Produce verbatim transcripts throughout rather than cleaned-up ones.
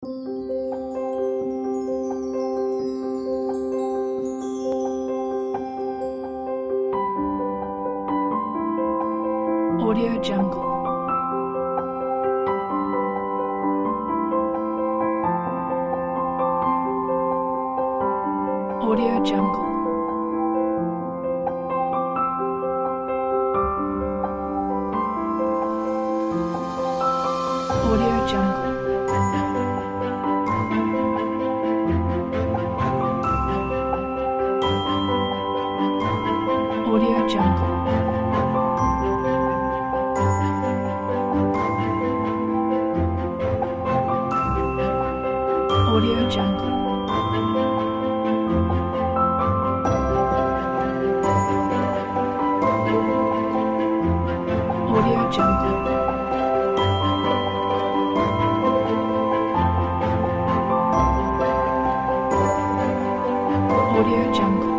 Audio Jungle. Audio Jungle. Audio Jungle. Audio Jungle. Audio Jungle. Audio Jungle. Audio Jungle.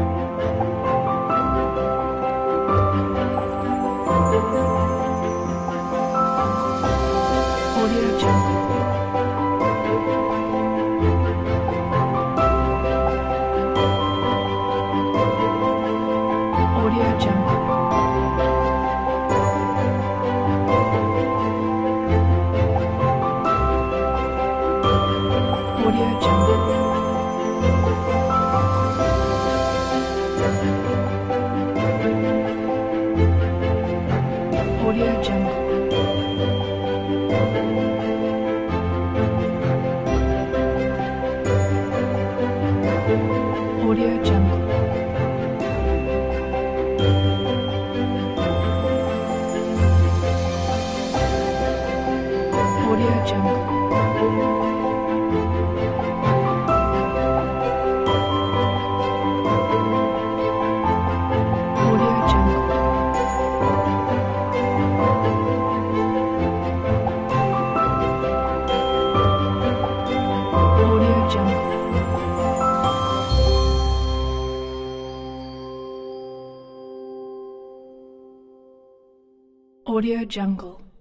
Audio Jungle. Audio Jungle. Audio Jungle. Audio Jungle. Audio Jungle. Audio Jungle. Audio Jungle. Audio Jungle. Audio Jungle.